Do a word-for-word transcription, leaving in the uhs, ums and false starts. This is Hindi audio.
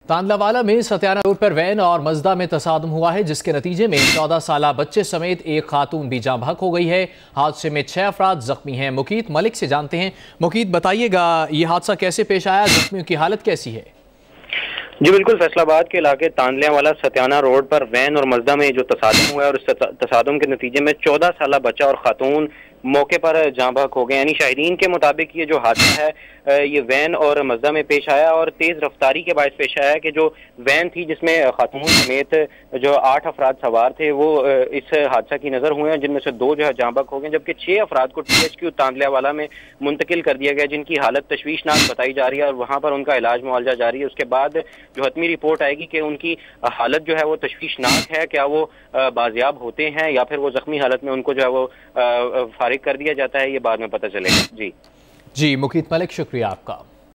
तांदलावाला में सत्याना रोड पर वैन और मजदा में तसादुम हुआ है, जिसके नतीजे में चौदह साल बच्चे समेत एक खातून भी जाँ बहक हो गई है। हादसे में छह अफराद जख्मी हैं। मुकीत मलिक से जानते हैं। मुकीत, बताइएगा ये हादसा कैसे पेश आया, जख्मियों की हालत कैसी है? जी बिल्कुल, फैसलाबाद के इलाके तांदलियावाला सत्याना रोड पर वैन और मजदा में जो तसादुम हुआ है और इस तसादुम के नतीजे में चौदह साल बच्चा और खातून मौके पर जाँ बहक हो गए। यानी शाहिदीन के मुताबिक ये जो हादसा है ये वैन और मजदा में पेश आया और तेज रफ्तारी के बायस पेश आया कि जो वैन थी जिसमें खातून समेत जो आठ अफराद सवार थे वो इस हादसा की नजर हुए हैं, जिनमें से दो जो है जाँ बहक हो गए, जबकि छह अफराद को टी एच क्यू तांदलियावाला में मुंतकिल कर दिया गया, जिनकी हालत तशवीशनाक बताई जा रही है और वहाँ पर उनका इलाज मुआवजा जारी है। उसके बाद जो हतमी रिपोर्ट आएगी कि उनकी हालत जो है वो तशवीशनाक है, क्या वो बाजियाब होते हैं या फिर वो जख्मी हालत में उनको जो है वो फारिग कर दिया जाता है, ये बाद में पता चलेगा। जी जी मुकीत मलिक, शुक्रिया आपका।